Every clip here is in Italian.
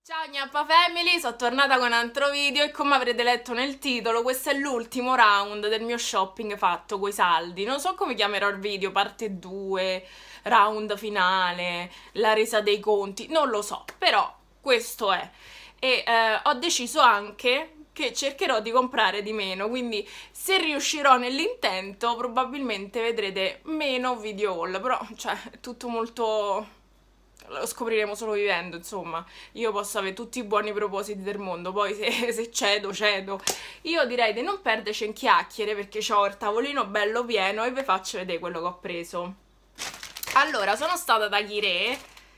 Ciao Gnappa Family, sono tornata con un altro video e come avrete letto nel titolo questo è l'ultimo round del mio shopping fatto coi saldi. Non so come chiamerò il video, parte 2, round finale, la resa dei conti, non lo so, però questo è. E ho deciso anche che cercherò di comprare di meno, quindi se riuscirò nell'intento probabilmente vedrete meno video haul, però cioè è tutto molto... lo scopriremo solo vivendo, insomma. Io posso avere tutti i buoni propositi del mondo, poi se cedo, cedo. Io direi di non perderci in chiacchiere perché ho il tavolino bello pieno e vi faccio vedere quello che ho preso. Allora, sono stata da Chiré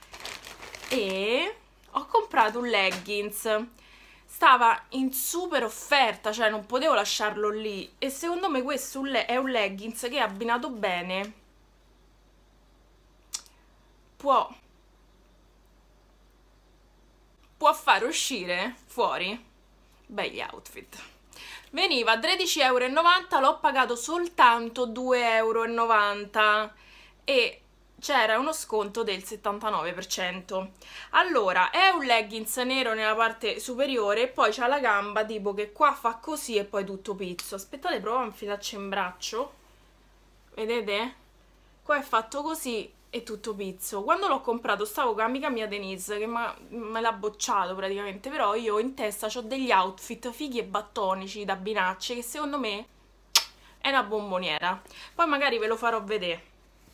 e ho comprato un leggings. Stava in super offerta, cioè non potevo lasciarlo lì. E secondo me questo è un leggings che abbinato bene può fare uscire fuori begli outfit. Veniva a 13,90 €, l'ho pagato soltanto 2,90 € e c'era uno sconto del 79%. Allora, è un leggings nero nella parte superiore e poi c'ha la gamba tipo che qua fa così e poi tutto pizzo. Aspettate, provo a infilarci in braccio. Vedete? Qua è fatto così e tutto pizzo. Quando l'ho comprato stavo con amica mia Denise che me l'ha bocciato praticamente, però io in testa ho degli outfit fighi e battonici da binacce che secondo me è una bomboniera. Poi magari ve lo farò vedere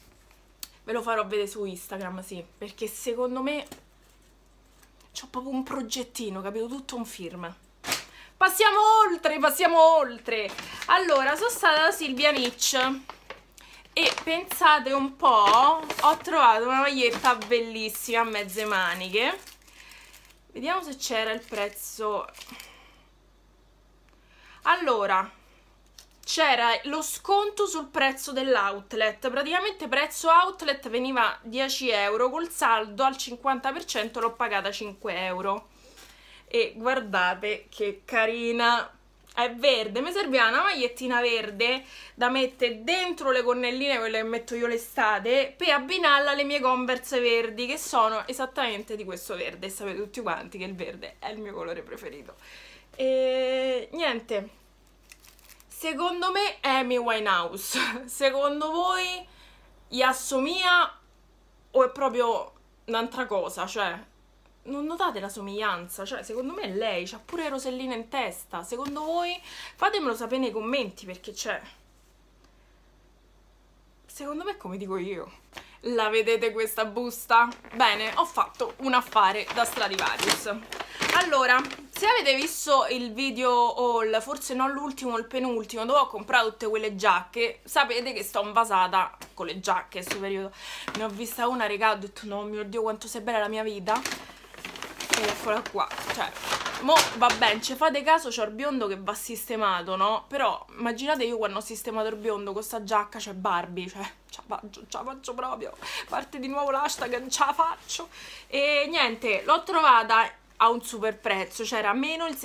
su Instagram, sì, perché secondo me c'ho proprio un progettino, capito? Tutto un film. Passiamo oltre. Allora, sono stata da Silvia Niche e pensate un po', ho trovato una maglietta bellissima a mezze maniche. Vediamo se c'era il prezzo. Allora, c'era lo sconto sul prezzo dell'outlet. Praticamente prezzo outlet veniva 10 €, col saldo al 50% l'ho pagata 5 €. E guardate che carina! È verde, mi serviva una magliettina verde da mettere dentro le gonnelline, quelle che metto io l'estate, per abbinarla alle mie Converse verdi, che sono esattamente di questo verde. Sapete tutti quanti che il verde è il mio colore preferito. E niente, secondo me è Amy Winehouse. Secondo voi gli assomiglia o è proprio un'altra cosa? Cioè, non notate la somiglianza? Cioè, secondo me è lei, c'ha pure rosellina in testa. Secondo voi? Fatemelo sapere nei commenti, perché c'è... Secondo me è come dico io. La vedete questa busta? Bene, ho fatto un affare da Stradivarius. Allora, se avete visto il video haul, forse non l'ultimo, il penultimo, dove ho comprato tutte quelle giacche, sapete che sto invasata con le giacche in questo periodo. Ne ho vista una, raga, ho detto, no mio Dio, quanto sei bella la mia vita. E eccola qua, cioè, mo va bene, ci fate caso, c'ho il biondo che va sistemato, no? Però immaginate io quando ho sistemato il biondo con sta giacca c'è Barbie, cioè, ce la faccio proprio, parte di nuovo l'hashtag, ce la faccio. E niente, l'ho trovata a un super prezzo, c'era meno il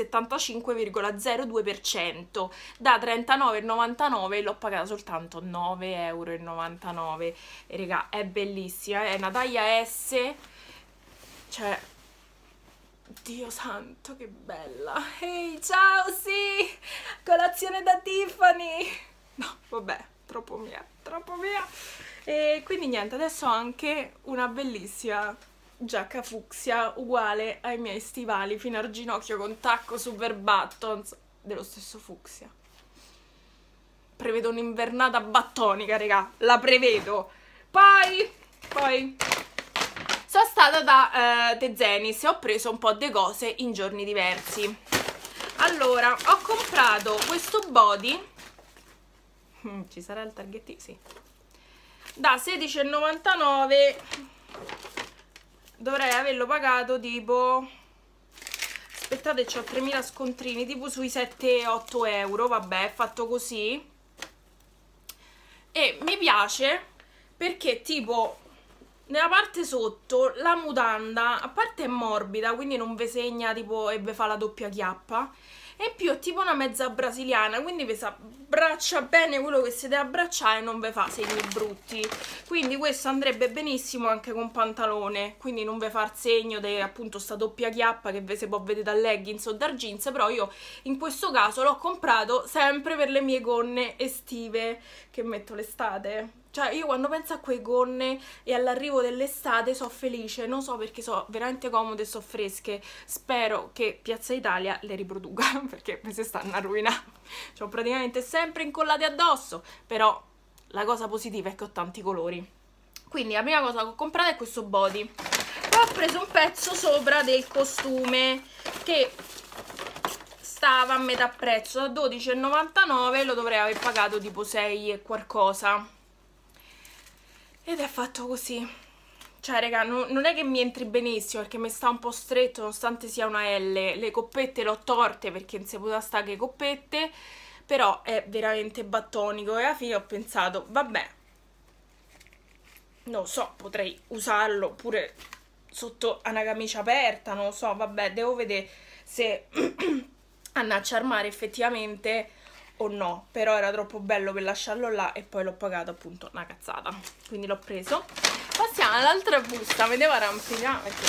75,02%, da 39,99 l'ho pagata soltanto 9,99 €. E raga, è bellissima, è una taglia S, cioè... Dio santo, che bella! Ehi, ciao, sì! Colazione da Tiffany! No, vabbè, troppo mia, troppo mia! E quindi niente, adesso ho anche una bellissima giacca fucsia uguale ai miei stivali fino al ginocchio con tacco super buttons dello stesso fucsia. Prevedo un'invernata battonica, raga, la prevedo! Poi... sono stata da Tezenis e ho preso un po' di cose in giorni diversi. Allora, ho comprato questo body, ci sarà il targettino? Sì. Da 16,99 €, dovrei averlo pagato tipo, aspettate, c'ho 3000 scontrini, tipo sui 7-8 €, vabbè, è fatto così. E mi piace perché tipo... nella parte sotto la mutanda, a parte è morbida, quindi non vi segna tipo e vi fa la doppia chiappa, e in più è tipo una mezza brasiliana, quindi vi si abbraccia bene quello che si deve abbracciare e non vi fa segni brutti. Quindi questo andrebbe benissimo anche con pantalone, quindi non vi fa il segno di appunto sta doppia chiappa che vi si può vedere da leggings o da jeans, però io in questo caso l'ho comprato sempre per le mie gonne estive che metto l'estate. Cioè io quando penso a quei gonne e all'arrivo dell'estate so felice, non so perché so veramente comode e so fresche. Spero che Piazza Italia le riproduca perché mi si stanno a rovinare. Cioè praticamente sempre incollate addosso, però la cosa positiva è che ho tanti colori. Quindi la prima cosa che ho comprato è questo body. Poi ho preso un pezzo sopra del costume che stava a metà prezzo, da 12,99 lo dovrei aver pagato tipo 6 e qualcosa. Ed è fatto così. Cioè, raga, non è che mi entri benissimo perché mi sta un po' stretto nonostante sia una L. Le coppette le ho torte perché non si poteva stare che coppette, però è veramente battonico e alla fine ho pensato, vabbè, non so, potrei usarlo pure sotto a una camicia aperta, non lo so, vabbè, devo vedere se annaccia al mare effettivamente o no, però era troppo bello per lasciarlo là e poi l'ho pagato appunto una cazzata, quindi l'ho preso. Passiamo all'altra busta, mi devo arrampicare perché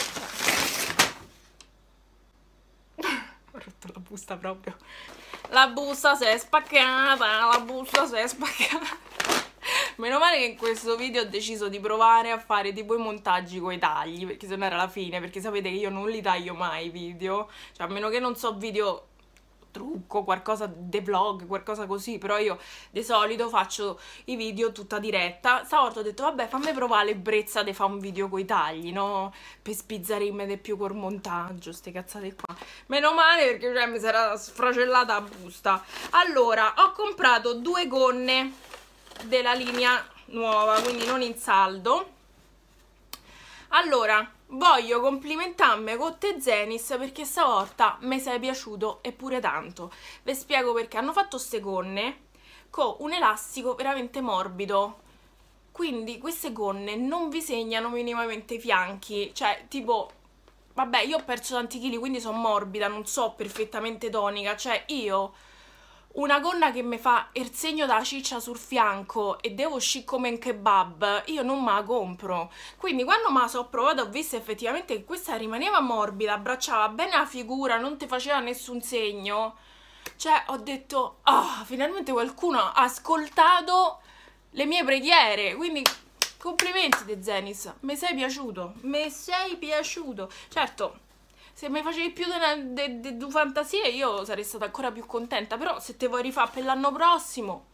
ho rotto la busta proprio, la busta si è spaccata, la busta si è spaccata. Meno male che in questo video ho deciso di provare a fare tipo i montaggi coi tagli, perché se no era la fine, perché sapete che io non li taglio mai i video, cioè a meno che non so video trucco, qualcosa de vlog, qualcosa così, però io di solito faccio i video tutta diretta. Stavolta ho detto vabbè, fammi provare l'ebbrezza di fare un video coi tagli, no? Per spizzarmi di più col montaggio, ste cazzate qua. Meno male perché cioè, mi sarà sfracellata la busta. Allora, ho comprato 2 gonne della linea nuova, quindi non in saldo. Allora, voglio complimentarmi con te Zenis perché stavolta mi sei piaciuto e pure tanto. Vi spiego perché. Hanno fatto ste gonne con un elastico veramente morbido, quindi queste gonne non vi segnano minimamente i fianchi, cioè tipo, vabbè, io ho perso tanti chili quindi sono morbida, non so perfettamente tonica, cioè io una gonna che mi fa il segno da ciccia sul fianco e devo uscire come un kebab, io non me la compro. Quindi quando me la so provata ho visto effettivamente che questa rimaneva morbida, abbracciava bene la figura, non ti faceva nessun segno. Cioè ho detto, ah, finalmente qualcuno ha ascoltato le mie preghiere, quindi complimenti De Zenis, mi sei piaciuto, mi sei piaciuto. Certo, se mi facevi più di due fantasie io sarei stata ancora più contenta, però se te vuoi rifare per l'anno prossimo,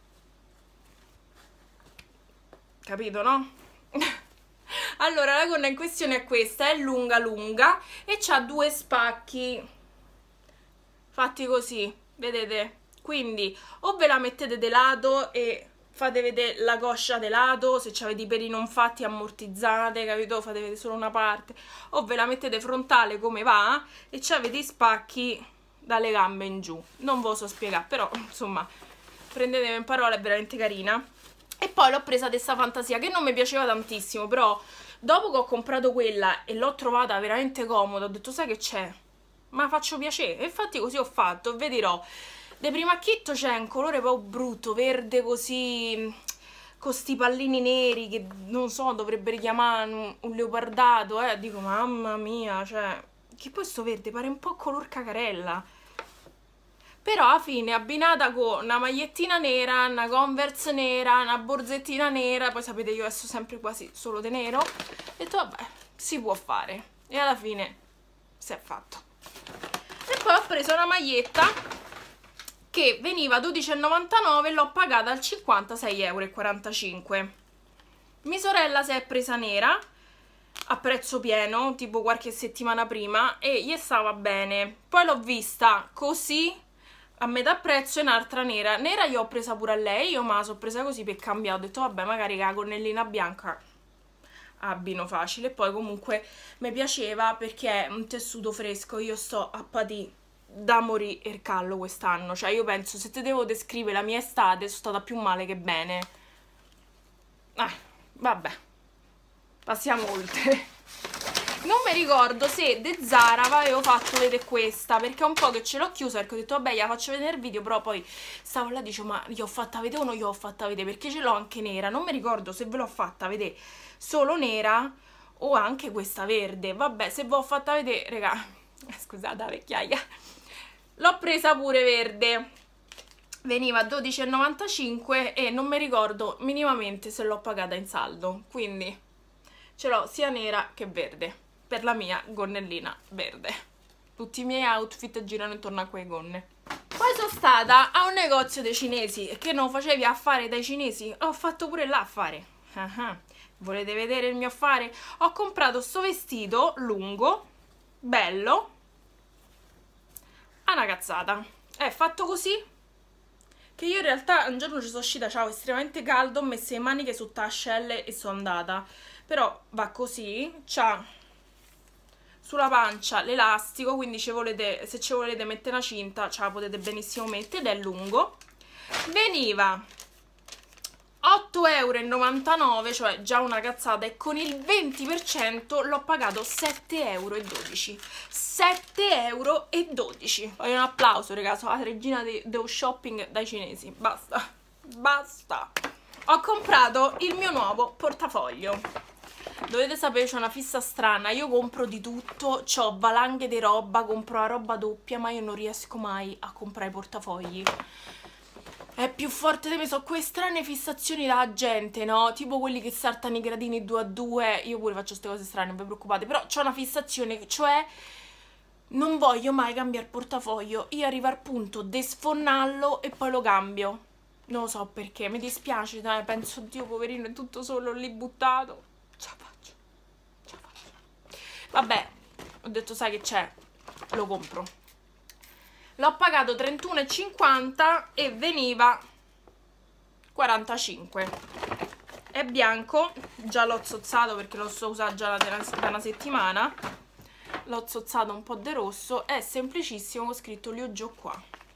capito, no? Allora la gonna in questione è questa, è lunga lunga e c'ha 2 spacchi fatti così, vedete? Quindi o ve la mettete di lato e fate vedere la coscia di lato, se avete i peli non fatti ammortizzate, capito? Fate vedere solo una parte, o ve la mettete frontale come va e avete i spacchi dalle gambe in giù. Non ve lo so spiegare, però insomma prendetemi in parola, è veramente carina. E poi l'ho presa questa fantasia che non mi piaceva tantissimo, però dopo che ho comprato quella e l'ho trovata veramente comoda, ho detto sai che c'è? Ma faccio piacere, e infatti così ho fatto, vi dirò. De primo acchitto c'è un colore proprio brutto, verde così, con sti pallini neri che non so, dovrebbe richiamare un leopardato, dico mamma mia, cioè, che poi sto verde pare un po' color cacarella. Però alla fine abbinata con una magliettina nera, una Converse nera, una borsettina nera, poi sapete io vesto sempre quasi solo di nero, ho detto vabbè, si può fare, e alla fine si è fatto. E poi ho preso una maglietta che veniva 12,99 e l'ho pagata al 56,45 €. Mia sorella si è presa nera a prezzo pieno, tipo qualche settimana prima, e gli stava bene. Poi l'ho vista così a metà prezzo e un'altra nera. Nera io ho presa pure a lei, io me la sono presa così per cambiare, ho detto vabbè magari con la gonnellina bianca abbino facile. E poi comunque mi piaceva perché è un tessuto fresco, io sto a patì da morire il callo quest'anno, cioè io penso, se te devo descrivere la mia estate, sono stata più male che bene. Vabbè, passiamo oltre. Non mi ricordo se de Zara avevo fatto vedere questa, perché è un po' che ce l'ho chiusa, perché ho detto vabbè, la faccio vedere il video, però poi stavo là e dicevo ma gli ho fatta vedere o non gli ho fatta vedere, perché ce l'ho anche nera, non mi ricordo se ve l'ho fatta vedere solo nera o anche questa verde. Vabbè, se ve l'ho fatta vedere, raga, scusate la vecchiaia, l'ho presa pure verde, veniva a 12,95 e non mi ricordo minimamente se l'ho pagata in saldo, quindi ce l'ho sia nera che verde per la mia gonnellina verde. Tutti i miei outfit girano intorno a quei gonne. Poi sono stata a un negozio dei cinesi, che non facevi affare dai cinesi, ho fatto pure là affare. Volete vedere il mio affare? Ho comprato sto vestito lungo, bello, a una cazzata. È fatto così, che io in realtà un giorno ci sono uscita, ciao, estremamente caldo, ho messo le maniche su tascelle e sono andata. Però va così, c'ha sulla pancia l'elastico, quindi se ci volete mettere una cinta ce la potete benissimo mettere, ed è lungo. Veniva 8,99 €, cioè già una cazzata, e con il 20% l'ho pagato 7,12 €. 7,12 €. Voglio un applauso, ragazzi, la regina dello shopping dai cinesi. Basta, basta. Ho comprato il mio nuovo portafoglio. Dovete sapere, c'ho una fissa strana, io compro di tutto, c'ho valanghe di roba, compro la roba doppia, ma io non riesco mai a comprare i portafogli. È più forte di me, so quelle strane fissazioni da gente, no? Tipo quelli che saltano i gradini 2 a 2, io pure faccio queste cose strane, non vi preoccupate, però c'ho una fissazione, cioè non voglio mai cambiare portafoglio, io arrivo al punto di sfonnarlo e poi lo cambio. Non lo so perché, mi dispiace, dai, penso, Dio, poverino, è tutto solo lì buttato. Ce la faccio, ce la faccio. Vabbè, ho detto, sai che c'è, lo compro. L'ho pagato 31,50 e veniva 45. È bianco, già l'ho zozzato perché lo sto usando già da una settimana. L'ho zozzato un po' di rosso, è semplicissimo, ho scritto Liu Jiu qua.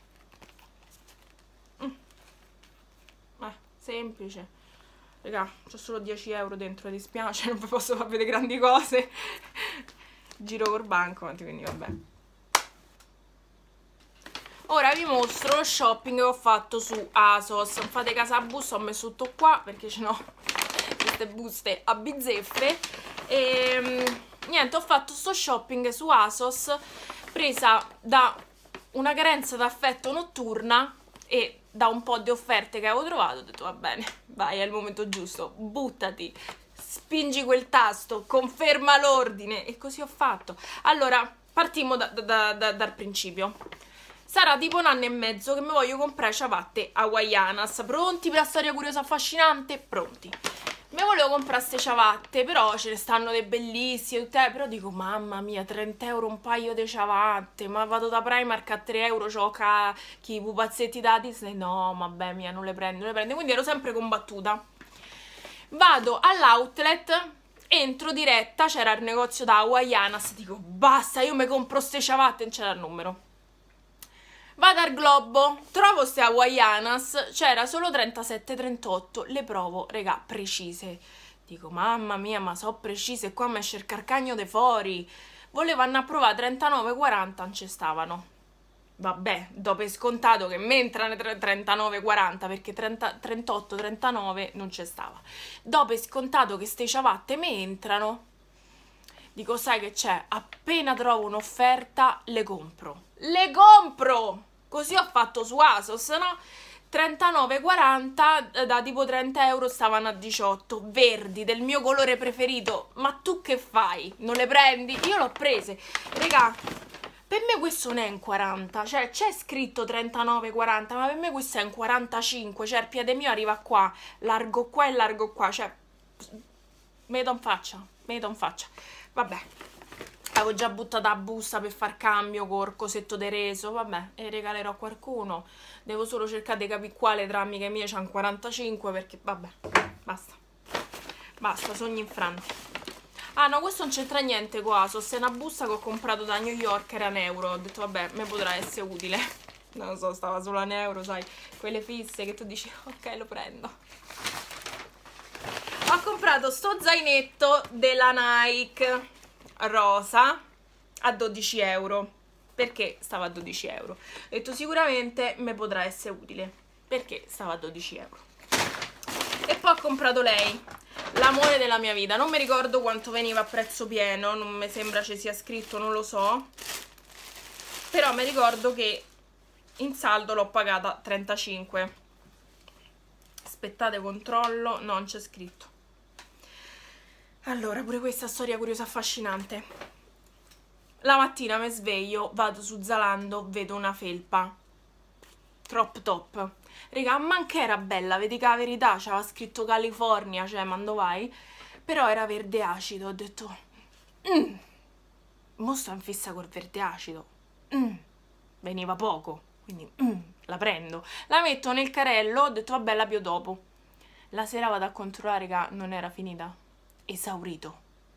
Semplice. Raga, c'ho solo 10 € dentro, mi dispiace, non vi posso far vedere grandi cose. Giro col banco, quindi vabbè. Ora vi mostro lo shopping che ho fatto su ASOS. Non fate caso alla busta, ho messo tutto qua perché ce n'ho queste buste a bizzeffe. E niente, ho fatto sto shopping su ASOS presa da una carenza d'affetto notturna e da un po' di offerte che avevo trovato. Ho detto va bene, vai, è il momento giusto, buttati, spingi quel tasto, conferma l'ordine, e così ho fatto. Allora, partiamo dal principio. Sarà tipo un anno e mezzo che mi voglio comprare ciabatte hawaianas. Pronti per la storia curiosa affascinante? Pronti. Mi volevo comprare queste ciabatte, però ce ne stanno dei bellissime, tutte, però dico mamma mia, 30 € un paio di ciabatte, ma vado da Primark a 3 €, c'ho i pupazzetti da Disney, no vabbè mia, non le prendo, quindi ero sempre combattuta. Vado all'outlet, entro diretta, c'era il negozio da hawaianas, dico basta, io mi compro ste ciabatte, non c'era il numero. Vado al Globo, trovo queste hawaianas, c'era solo 37,38, le provo, regà, precise. Dico, mamma mia, ma so precise, qua mi esce il carcagno dei fori. Volevo andare a provare 39,40, non ci stavano. Vabbè, dopo è scontato che mi entrano 39,40, perché 38,39 non ci stava. Dopo è scontato che ste ciabatte mi entrano. Dico, sai che c'è? Appena trovo un'offerta, le compro. Le compro! Così ho fatto su ASOS, no? 39,40, da tipo 30 € stavano a 18, verdi, del mio colore preferito. Ma tu che fai? Non le prendi? Io l'ho prese. Regà, per me questo non è un 40, cioè c'è scritto 39,40, ma per me questo è un 45, cioè il piede mio arriva qua, largo qua e largo qua, cioè me do in faccia, vabbè, avevo già buttato la busta per far cambio col cosetto di reso, vabbè, e regalerò a qualcuno, devo solo cercare di capire quale tra amiche mie c'ha un 45, perché vabbè, basta, sogni infranti. Ah no, questo non c'entra niente qua, ASOS, è una busta che ho comprato da New York, era €1, ho detto vabbè, mi potrà essere utile, non lo so, stava solo a €1, sai, quelle fisse che tu dici ok, lo prendo. Ho comprato sto zainetto della Nike, rosa a 12 euro. Perché stava a 12 euro? Ho detto sicuramente mi potrà essere utile, perché stava a 12 euro. E poi ho comprato lei, l'amore della mia vita. Non mi ricordo quanto veniva a prezzo pieno, non mi sembra ci sia scritto, non lo so, però mi ricordo che in saldo l'ho pagata 35. Aspettate, controllo, no, non c'è scritto. Allora, pure questa storia curiosa affascinante. La mattina mi sveglio, vado su Zalando, vedo una felpa crop top. Raga, ma che era bella, vedi che la verità c'aveva scritto California, cioè mando vai, però era verde acido. Ho detto mo sto in fissa col verde acido. Veniva poco, quindi la prendo, la metto nel carrello. Ho detto vabbè, la pio dopo. La sera vado a controllare che non era finita, esaurito.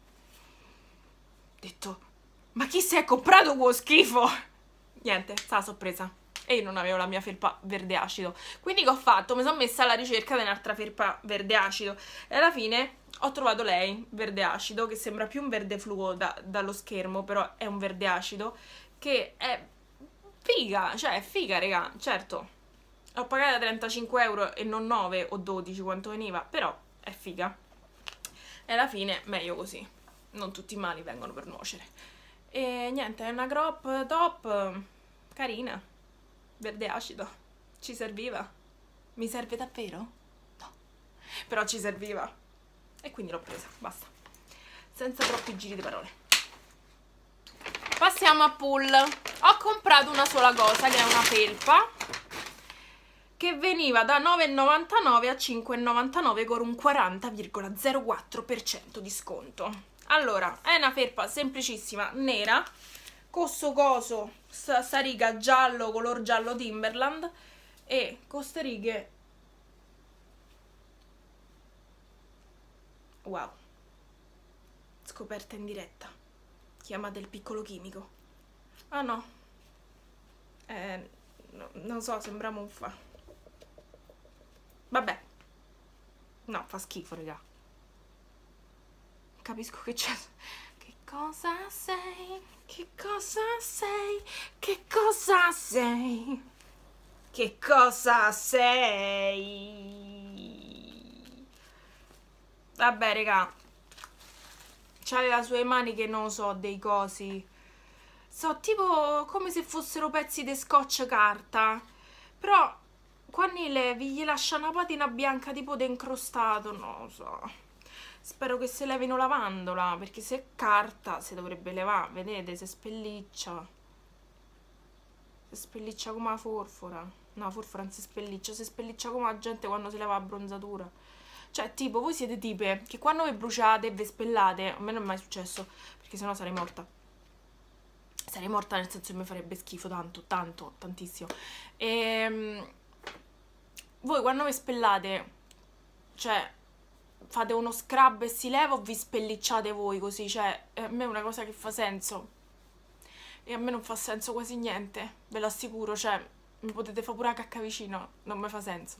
Ho detto ma chi si è comprato quello schifo? Niente, stava sorpresa. E io non avevo la mia felpa verde acido. Quindi che ho fatto? Mi sono messa alla ricerca di un'altra felpa verde acido. E alla fine ho trovato lei, verde acido, che sembra più un verde fluo dallo schermo, però è un verde acido, che è figa, cioè è figa, raga, certo. L'ho pagata 35 euro e non 9 o 12 quanto veniva, però è figa. E alla fine meglio così. Non tutti i mali vengono per nuocere. E niente, è una crop top carina, verde acido. Ci serviva? Mi serve davvero? No, però ci serviva e quindi l'ho presa, basta, senza troppi giri di parole. Passiamo a Pool. Ho comprato una sola cosa, che è una felpa che veniva da 9,99 a 5,99 con un 40,04% di sconto. Allora, è una felpa semplicissima, nera, con sto coso, sta riga giallo, color giallo Timberland, e con ste righe. Wow. Scoperta in diretta. Chiamate il piccolo chimico. Ah no. No, non so, sembra muffa. Vabbè. No, fa schifo, raga. Capisco che c'è. Che cosa sei? Che cosa sei? Che cosa sei? Che cosa sei? Vabbè, raga. C'aveva sulle mani che non so, dei cosi. So, tipo come se fossero pezzi di scotch carta. Però quando li levi gli lascia una patina bianca tipo d'incrostato, non lo so. Spero che se levino lavandola, perché se è carta si dovrebbe levare, vedete, si spelliccia. Si spelliccia come la forfora. No, la forfora non si spelliccia come la gente quando si leva la bronzatura. Cioè, tipo, voi siete tipe che quando vi bruciate e vi spellate, a me non è mai successo, perché sennò sarei morta. Sarei morta nel senso che mi farebbe schifo tanto, tantissimo. Voi quando vi spellate, cioè fate uno scrub e si leva o vi spellicciate voi così? Cioè, a me è una cosa che fa senso. E a me non fa senso quasi niente, ve lo assicuro. Cioè, mi potete fare pure la cacca vicino, non mi fa senso.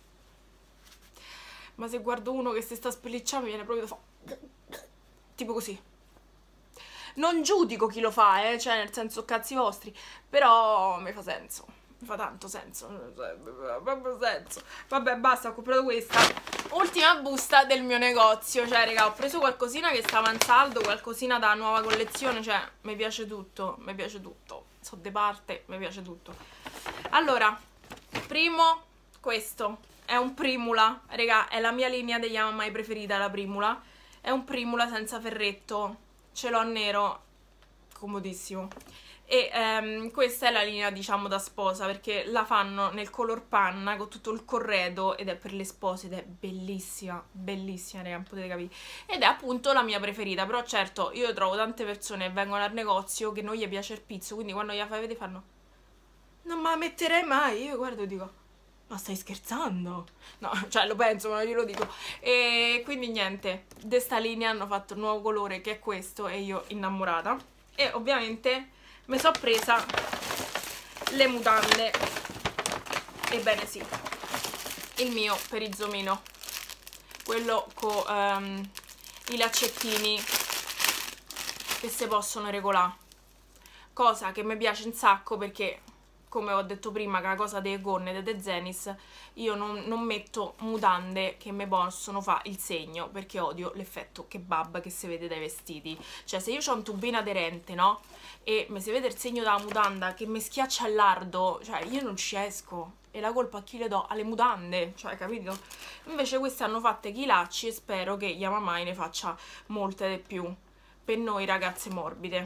Ma se guardo uno che si sta spellicciando, mi viene proprio da fare tipo così. Non giudico chi lo fa, cioè nel senso cazzi vostri, però mi fa senso. Mi fa tanto senso, proprio senso. Vabbè, basta, ho comprato questa. Ultima busta del mio negozio. Cioè, raga, ho preso qualcosina che stava in saldo, qualcosina da nuova collezione. Cioè, mi piace tutto, mi piace tutto. So de parte, mi piace tutto. Allora, primo, questo è un Primula. Raga, è la mia linea degli Amamai preferita, la Primula. È un Primula senza ferretto. Ce l'ho nero, comodissimo. E questa è la linea, diciamo, da sposa, perché la fanno nel color panna con tutto il corredo ed è per le spose ed è bellissima, bellissima, raga, potete capire. Ed è appunto la mia preferita, però certo io trovo tante persone che vengono al negozio che non gli piace il pizzo, quindi quando gliela fai vedere fanno non me la metterei mai. Io guardo e dico ma stai scherzando? No, cioè lo penso, ma non glielo dico. E quindi niente, di sta linea hanno fatto un nuovo colore che è questo e io innamorata. E ovviamente mi sono presa le mutande. Ebbene sì, il mio perizomino, quello con i laccettini che si possono regolare, cosa che mi piace un sacco perché, come ho detto prima, che la cosa delle gonne delle Zenis, io non metto mutande che mi possono fare il segno, perché odio l'effetto kebab che si vede dai vestiti. Cioè, se io ho un tubino aderente, no? E mi si vede il segno della mutanda che mi schiaccia il lardo, cioè io non ci esco. E la colpa a chi le do? Alle mutande, cioè, capito? Invece queste hanno fatte chilacci e spero che Yamamai ne faccia molte di più per noi ragazze morbide.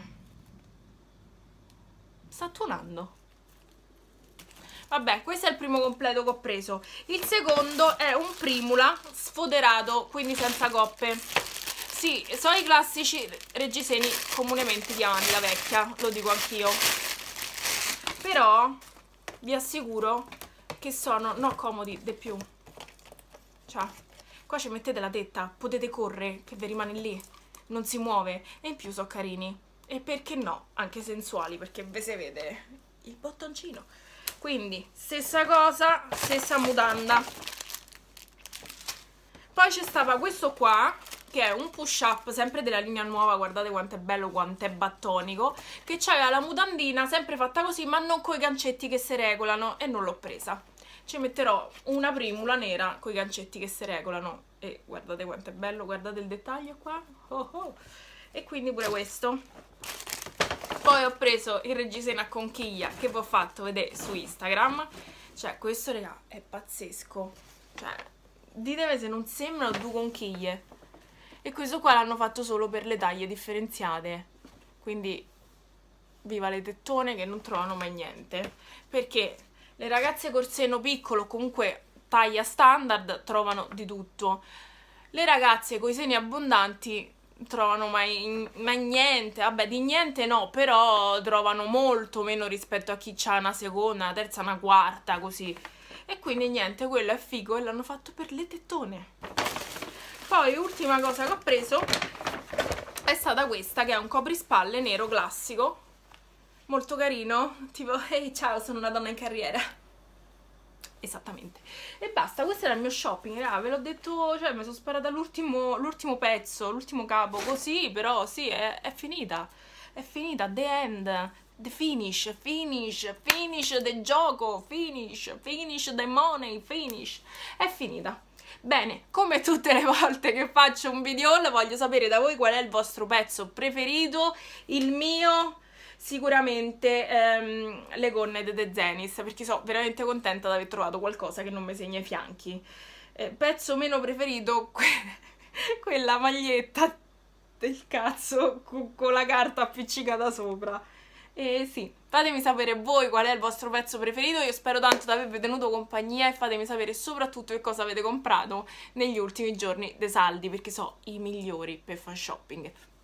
Sta tuonando. Vabbè, questo è il primo completo che ho preso. Il secondo è un Primula sfoderato, quindi senza coppe. Sì, sono i classici reggiseni comunemente chiamati la vecchia, lo dico anch'io. Però vi assicuro che sono comodi di più. Cioè, qua ci mettete la tetta, potete correre, che vi rimane lì, non si muove, e in più sono carini. E perché no, anche sensuali, perché ve si vede il bottoncino. Quindi, stessa cosa, stessa mutanda. Poi c'è stava questo qua, che è un push up, sempre della linea nuova, guardate quanto è bello, quanto è battonico, che c'aveva la mutandina sempre fatta così, ma non coi gancetti che si regolano, e non l'ho presa. Ci metterò una Primula nera coi gancetti che si regolano, e guardate quanto è bello, guardate il dettaglio qua, oh oh. E quindi pure questo. Poi ho preso il reggiseno a conchiglia che vi ho fatto vedere su Instagram. Cioè, questo, raga, è pazzesco. Cioè, ditemi se non sembrano due conchiglie. E questo qua l'hanno fatto solo per le taglie differenziate. Quindi, viva le tettone che non trovano mai niente. Perché le ragazze col seno piccolo, comunque taglia standard, trovano di tutto. Le ragazze con i seni abbondanti trovano mai niente, vabbè, di niente no, però trovano molto meno rispetto a chi ha una seconda, una terza, una quarta, così. E quindi niente, quello è figo e l'hanno fatto per le tettone. Poi ultima cosa che ho preso è stata questa, che è un coprispalle nero classico, molto carino, tipo ehi ciao, sono una donna in carriera. Esattamente. E basta, questo era il mio shopping, raga, ve l'ho detto, cioè mi sono sparata l'ultimo pezzo, l'ultimo capo, così, però sì, è finita, the end, the finish del gioco, finish the money, finish, è finita. Bene, come tutte le volte che faccio un video haul, voglio sapere da voi qual è il vostro pezzo preferito. Il mio sicuramente le gonne delle Zenis, perché sono veramente contenta di aver trovato qualcosa che non mi segna i fianchi. Pezzo meno preferito, quella maglietta del cazzo con la carta appiccicata sopra. E sì, fatemi sapere voi qual è il vostro pezzo preferito. Io spero tanto di avervi tenuto compagnia, e fatemi sapere soprattutto che cosa avete comprato negli ultimi giorni dei saldi, perché so i migliori per fare shopping.